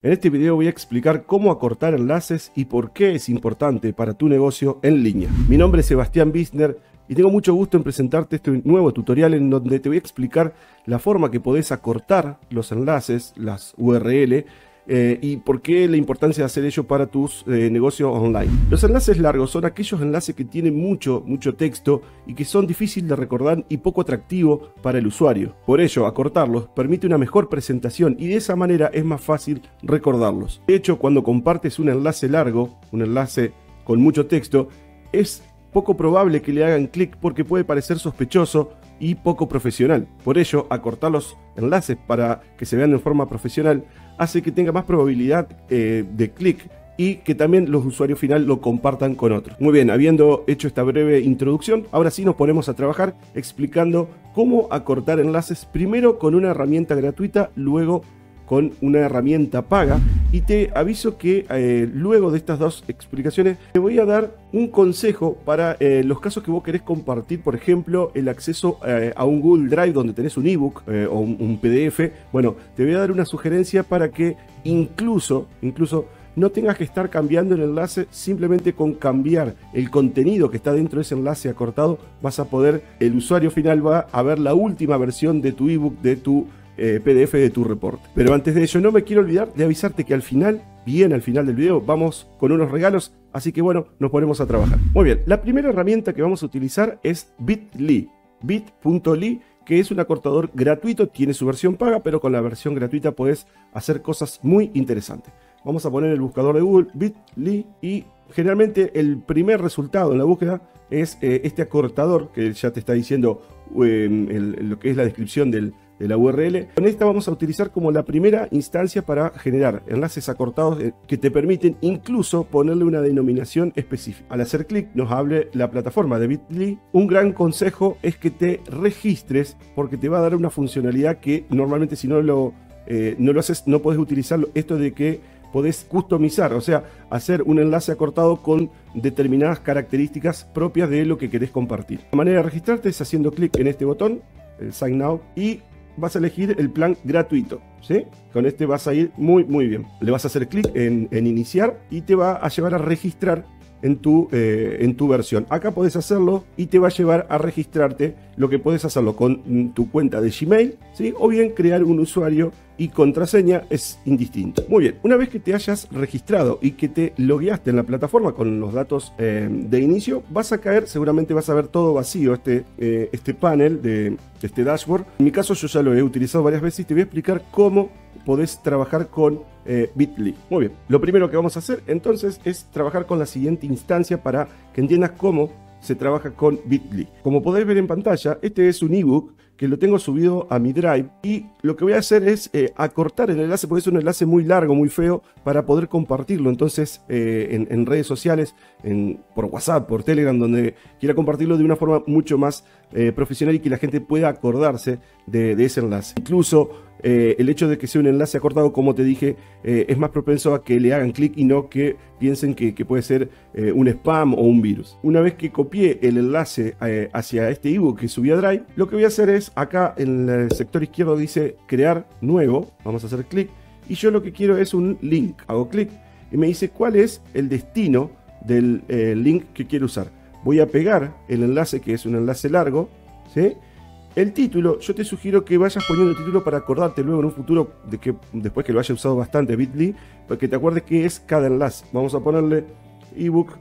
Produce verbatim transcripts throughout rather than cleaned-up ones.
En este video voy a explicar cómo acortar enlaces y por qué es importante para tu negocio en línea. Mi nombre es Sebastián Biesner y tengo mucho gusto en presentarte este nuevo tutorial en donde te voy a explicar la forma que podés acortar los enlaces, las U R L, eh, y por qué la importancia de hacer ello para tus eh, negocios online. Los enlaces largos son aquellos enlaces que tienen mucho, mucho texto y que son difíciles de recordar y poco atractivo para el usuario. Por ello, acortarlos permite una mejor presentación y de esa manera es más fácil recordarlos. De hecho, cuando compartes un enlace largo, un enlace con mucho texto, es poco probable que le hagan clic porque puede parecer sospechoso y poco profesional. Por ello, acortar los enlaces para que se vean de forma profesional hace que tenga más probabilidad eh, de clic y que también los usuarios final lo compartan con otros. Muy bien, habiendo hecho esta breve introducción, ahora sí nos ponemos a trabajar explicando cómo acortar enlaces, primero con una herramienta gratuita, luego con una herramienta paga. Y te aviso que eh, luego de estas dos explicaciones te voy a dar un consejo para eh, los casos que vos querés compartir, por ejemplo, el acceso eh, a un Google Drive donde tenés un ebook eh, o un, un P D F. Bueno, te voy a dar una sugerencia para que incluso, incluso no tengas que estar cambiando el enlace. Simplemente con cambiar el contenido que está dentro de ese enlace acortado vas a poder, el usuario final va a ver la última versión de tu ebook, de tu Eh, P D F de tu reporte. Pero antes de ello no me quiero olvidar de avisarte que al final, bien al final del video, vamos con unos regalos, así que bueno, nos ponemos a trabajar. Muy bien, la primera herramienta que vamos a utilizar es Bitly, bit punto ly, que es un acortador gratuito, tiene su versión paga, pero con la versión gratuita podés hacer cosas muy interesantes. Vamos a poner el buscador de Google Bitly y generalmente el primer resultado en la búsqueda es eh, este acortador que ya te está diciendo eh, el, lo que es la descripción del de la U R L. Con esta vamos a utilizar como la primera instancia para generar enlaces acortados que te permiten incluso ponerle una denominación específica. Al hacer clic nos hable la plataforma de Bitly. Un gran consejo es que te registres porque te va a dar una funcionalidad que normalmente si no lo, eh, no lo haces no podés utilizarlo. Esto de que podés customizar, o sea, hacer un enlace acortado con determinadas características propias de lo que querés compartir. La manera de registrarte es haciendo clic en este botón, el Sign Now, y vas a elegir el plan gratuito, ¿sí? Con este vas a ir muy muy bien. Le vas a hacer clic en, en iniciar y te va a llevar a registrar en tu, eh, en tu versión. Acá podés hacerlo y te va a llevar a registrarte. Lo que podés hacerlo con tu cuenta de Gmail, ¿sí? O bien crear un usuario y contraseña, es indistinto. Muy bien, una vez que te hayas registrado y que te logueaste en la plataforma con los datos eh, de inicio, vas a caer, seguramente vas a ver todo vacío este, eh, este panel de este dashboard. En mi caso yo ya lo he utilizado varias veces y te voy a explicar cómo podés trabajar con eh, Bitly. Muy bien, lo primero que vamos a hacer entonces es trabajar con la siguiente instancia para que entiendas cómo se trabaja con Bitly. Como podéis ver en pantalla, este es un ebook que lo tengo subido a mi Drive y lo que voy a hacer es eh, acortar el enlace porque es un enlace muy largo, muy feo para poder compartirlo. Entonces eh, en, en redes sociales, en, por WhatsApp, por Telegram, donde quiera compartirlo de una forma mucho más eh, profesional y que la gente pueda acordarse de, de ese enlace. Incluso eh, el hecho de que sea un enlace acortado, como te dije, eh, es más propenso a que le hagan clic y no que piensen que, que puede ser eh, un spam o un virus. Una vez que copié el enlace eh, hacia este ebook que subí a Drive, lo que voy a hacer es, acá en el sector izquierdo dice crear nuevo, vamos a hacer clic, y yo lo que quiero es un link. Hago clic y me dice cuál es el destino del eh, link que quiero usar. Voy a pegar el enlace, que es un enlace largo, ¿sí? El título, yo te sugiero que vayas poniendo el título para acordarte luego en un futuro, de que después que lo haya usado bastante Bitly, para que te acuerdes qué es cada enlace. Vamos a ponerle ebook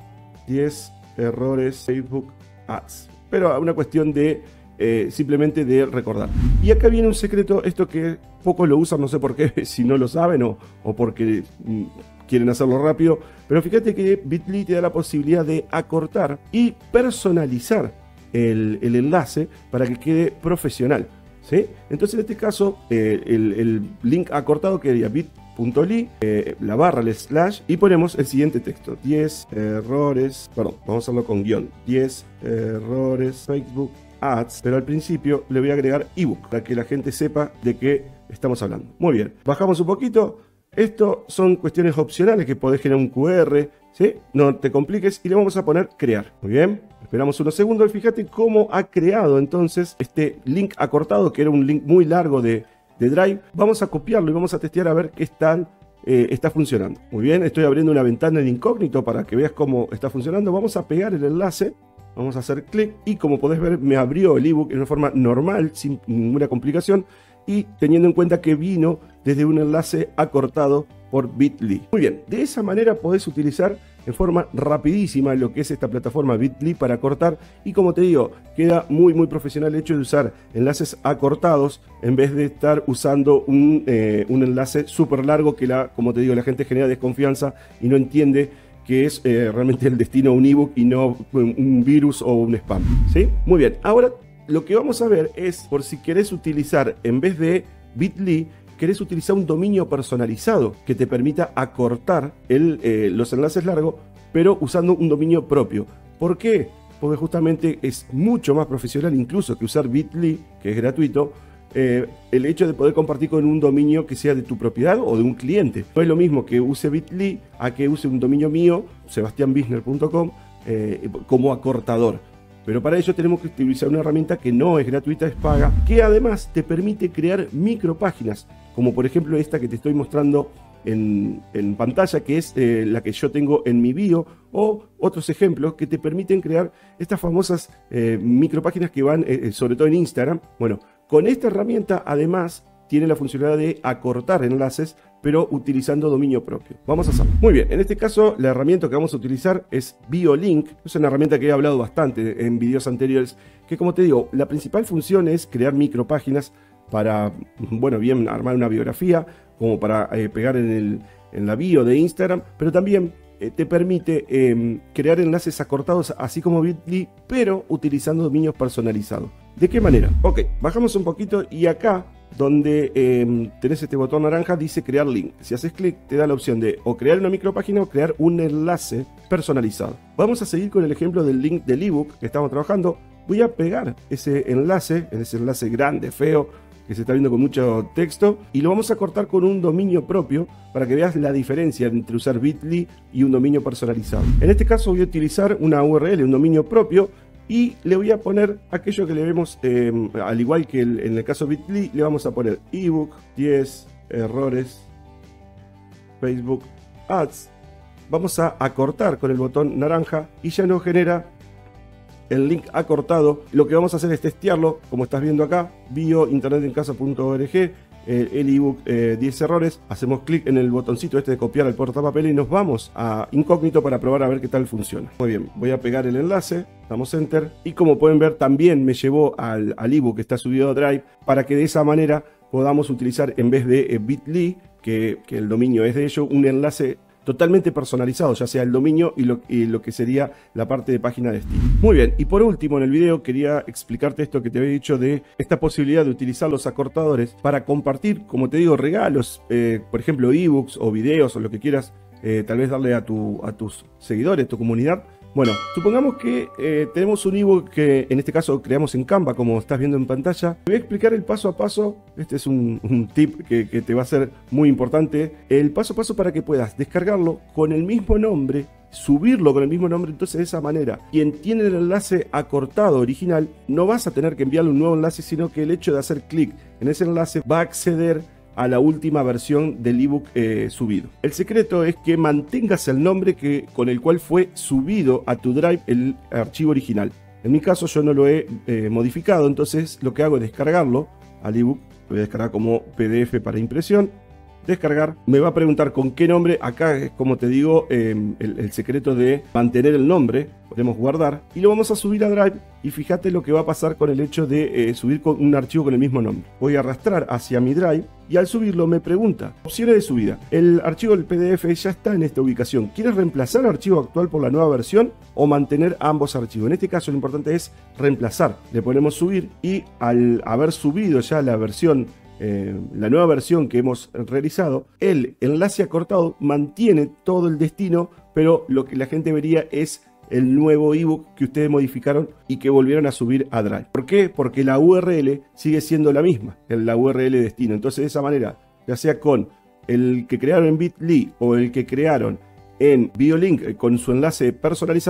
diez errores Facebook Ads, pero a una cuestión de eh, simplemente de recordar. Y acá viene un secreto, esto que pocos lo usan, no sé por qué, si no lo saben o, o porque mm, quieren hacerlo rápido, pero fíjate que Bitly te da la posibilidad de acortar y personalizar El, el enlace para que quede profesional, ¿sí? Entonces en este caso eh, el, el link acortado quedaría bit punto ly, eh, la barra, el slash, y ponemos el siguiente texto: diez errores, perdón, vamos a hacerlo con guión, diez errores Facebook Ads, pero al principio le voy a agregar ebook para que la gente sepa de qué estamos hablando. Muy bien, bajamos un poquito. Esto son cuestiones opcionales que podés generar un Q R, ¿sí? No te compliques y le vamos a poner crear. Muy bien, esperamos unos segundos y fíjate cómo ha creado entonces este link acortado, que era un link muy largo de, de Drive. Vamos a copiarlo y vamos a testear a ver qué tal eh, está funcionando. Muy bien, estoy abriendo una ventana en incógnito para que veas cómo está funcionando. Vamos a pegar el enlace, vamos a hacer clic y como podés ver me abrió el ebook en una forma normal, sin ninguna complicación y teniendo en cuenta que vino desde un enlace acortado por bit punto l y. Muy bien, de esa manera podés utilizar en forma rapidísima lo que es esta plataforma bit punto l y para cortar, y como te digo, queda muy muy profesional el hecho de usar enlaces acortados en vez de estar usando un, eh, un enlace súper largo que, la, como te digo, la gente genera desconfianza y no entiende que es eh, realmente el destino de un ebook y no un, un virus o un spam, ¿sí? Muy bien, ahora lo que vamos a ver es, por si querés utilizar, en vez de bit punto l y, querés utilizar un dominio personalizado que te permita acortar el, eh, los enlaces largos, pero usando un dominio propio. ¿Por qué? Porque justamente es mucho más profesional incluso que usar bit punto l y, que es gratuito, eh, el hecho de poder compartir con un dominio que sea de tu propiedad o de un cliente. No es lo mismo que use bit punto l y a que use un dominio mío, sebastian bisner punto com, eh, como acortador. Pero para ello tenemos que utilizar una herramienta que no es gratuita, es paga, que además te permite crear micropáginas, como por ejemplo esta que te estoy mostrando en, en pantalla, que es eh, la que yo tengo en mi bio, o otros ejemplos que te permiten crear estas famosas eh, micropáginas que van eh, sobre todo en Instagram. Bueno, con esta herramienta además tiene la funcionalidad de acortar enlaces, pero utilizando dominio propio. Vamos a hacerlo. Muy bien, en este caso la herramienta que vamos a utilizar es BioLink. Es una herramienta que he hablado bastante en videos anteriores, que como te digo, la principal función es crear micropáginas para, bueno, bien armar una biografía, como para eh, pegar en, el, en la bio de Instagram, pero también eh, te permite eh, crear enlaces acortados, así como bit punto l y, pero utilizando dominios personalizados. ¿De qué manera? Ok, bajamos un poquito y acá donde eh, tenés este botón naranja dice crear link. Si haces clic te da la opción de o crear una micropágina o crear un enlace personalizado. Vamos a seguir con el ejemplo del link del ebook que estamos trabajando. Voy a pegar ese enlace, ese enlace grande, feo, que se está viendo con mucho texto, y lo vamos a cortar con un dominio propio para que veas la diferencia entre usar bit punto l y y un dominio personalizado. En este caso voy a utilizar una U R L, un dominio propio, y le voy a poner aquello que le vemos, eh, al igual que el, en el caso bit punto l y, le vamos a poner ebook diez errores Facebook Ads. Vamos a acortar con el botón naranja y ya nos genera el link acortado. Lo que vamos a hacer es testearlo, como estás viendo acá, bio internet en casa punto org, eh, el ebook eh, diez errores. Hacemos clic en el botoncito este de copiar al portapapel y nos vamos a incógnito para probar a ver qué tal funciona. Muy bien, voy a pegar el enlace, damos enter y como pueden ver también me llevó al, al ebook que está subido a Drive, para que de esa manera podamos utilizar, en vez de eh, bit punto l y, que, que el dominio es de ello, un enlace totalmente personalizado, ya sea el dominio y lo, y lo que sería la parte de página de destino. Muy bien, y por último en el video quería explicarte esto que te había dicho de esta posibilidad de utilizar los acortadores para compartir, como te digo, regalos, eh, por ejemplo ebooks o videos o lo que quieras, eh, tal vez darle a, tu, a tus seguidores, tu comunidad. Bueno, supongamos que eh, tenemos un ebook que en este caso creamos en Canva, como estás viendo en pantalla. Te voy a explicar el paso a paso. Este es un, un tip que, que te va a ser muy importante. El paso a paso para que puedas descargarlo con el mismo nombre, subirlo con el mismo nombre. Entonces de esa manera, quien tiene el enlace acortado original, no vas a tener que enviarle un nuevo enlace, sino que el hecho de hacer clic en ese enlace va a acceder a la última versión del ebook eh, subido. El secreto es que mantengas el nombre que, con el cual fue subido a tu Drive el archivo original. En mi caso yo no lo he eh, modificado, entonces lo que hago es descargarlo al ebook. Lo voy a descargar como P D F para impresión. Descargar, me va a preguntar con qué nombre. Acá es, como te digo, eh, el, el secreto de mantener el nombre. Podemos guardar y lo vamos a subir a Drive, y fíjate lo que va a pasar con el hecho de eh, subir con un archivo con el mismo nombre. Voy a arrastrar hacia mi Drive y al subirlo me pregunta opciones de subida. El archivo del P D F ya está en esta ubicación. ¿Quieres reemplazar el archivo actual por la nueva versión o mantener ambos archivos? En este caso lo importante es reemplazar. Le ponemos subir y al haber subido ya la versión Eh, la nueva versión que hemos realizado, el enlace acortado mantiene todo el destino, pero lo que la gente vería es el nuevo ebook que ustedes modificaron y que volvieron a subir a Drive. ¿Por qué? Porque la U R L sigue siendo la misma, la U R L de destino. Entonces de esa manera, ya sea con el que crearon en bit punto l y o el que crearon en BioLink con su enlace personalizado,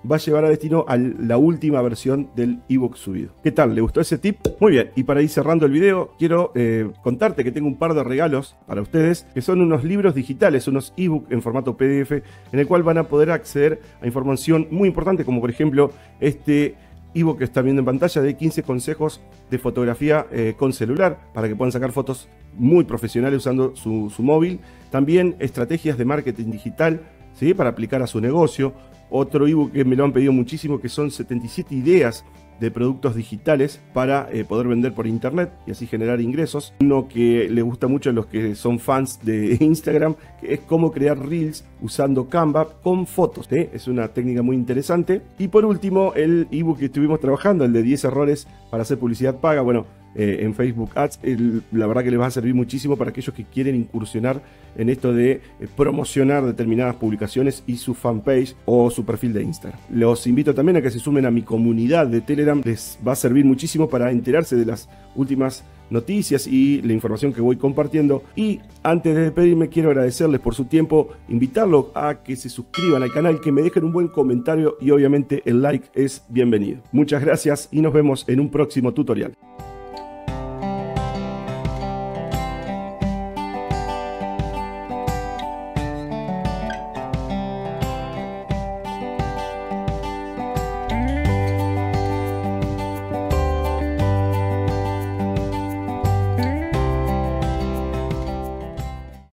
va a llevar a destino a la última versión del ebook subido. ¿Qué tal? ¿Le gustó ese tip? Muy bien, y para ir cerrando el video, quiero eh, contarte que tengo un par de regalos para ustedes, que son unos libros digitales, unos ebook en formato P D F, en el cual van a poder acceder a información muy importante, como por ejemplo este ebook que están viendo en pantalla de quince consejos de fotografía eh, con celular, para que puedan sacar fotos muy profesionales usando su, su móvil. También estrategias de marketing digital, ¿sí?, para aplicar a su negocio. Otro ebook que me lo han pedido muchísimo, que son setenta y siete ideas de productos digitales para eh, poder vender por internet y así generar ingresos. Uno que le gusta mucho a los que son fans de Instagram, que es cómo crear reels usando Canva con fotos, ¿sí? Es una técnica muy interesante. Y por último, el ebook que estuvimos trabajando, el de diez errores para hacer publicidad paga, bueno, eh, en Facebook Ads, el, la verdad que les va a servir muchísimo para aquellos que quieren incursionar en esto de eh, promocionar determinadas publicaciones y su fanpage o su perfil de Instagram. Los invito también a que se sumen a mi comunidad de Telegram, les va a servir muchísimo para enterarse de las últimas noticias y la información que voy compartiendo. Y antes de despedirme, quiero agradecerles por su tiempo, invitarlos a que se suscriban al canal, que me dejen un buen comentario y obviamente el like es bienvenido. Muchas gracias y nos vemos en un próximo tutorial.